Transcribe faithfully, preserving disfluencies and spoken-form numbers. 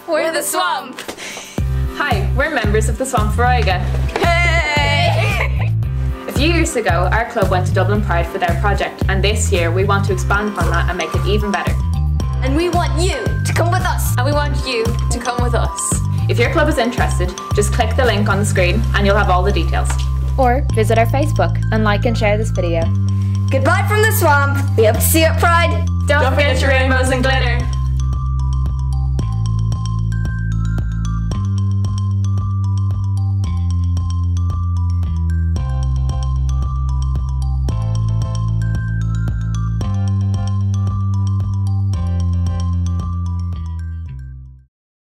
We're the Swamp! Hi, we're members of the Swamp Foróige. Hey! A few years ago, our club went to Dublin Pride for their project, and this year we want to expand upon that and make it even better. And we want you to come with us. And we want you to come with us. If your club is interested, just click the link on the screen and you'll have all the details. Or visit our Facebook and like and share this video. Goodbye from the Swamp. We hope to see you at Pride. Don't, Don't forget your rainbows and glitter.